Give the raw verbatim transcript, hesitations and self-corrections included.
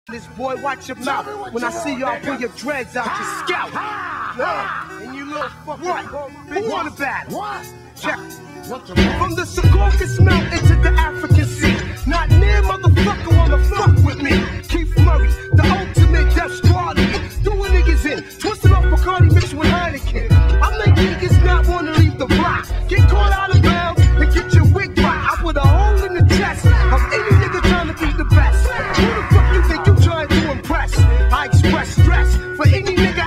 this boy, watch your mouth. When I see y'all pull your dreads out your scalp. Yeah. And you little fucking what? Who wanna battle? What? Check. From the Secaucus Mountain to the African Sea. Not near motherfucker wanna fuck with me. Keith Murray, the ultimate death squad. Doing niggas in. Twisting off Bacardi mixed with Heineken. I make niggas not wanna leave the block. Get caught out of bounds and get your wig right. I put a hole in the chest of any nigga trying to be the best. Who the fuck you think you trying to impress? I express stress for any nigga